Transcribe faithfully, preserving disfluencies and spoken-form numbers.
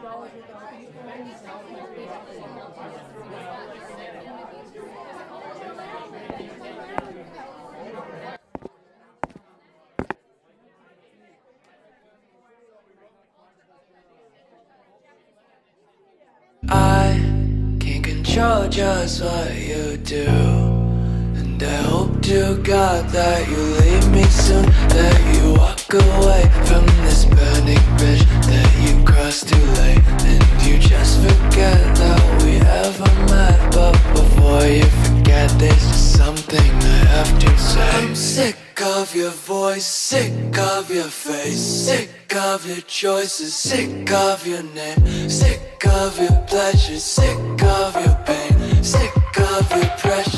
I can't control just what you do, and I hope to God that you leave me soon, that you walk away from this burning bridge that you crossed too late, and you just forget that we ever met. But before you forget, there's just something I have to say. I'm sick of your voice, sick of your face, sick of your choices, sick of your name, sick of your pleasure, sick of your pain, sick of your pressure.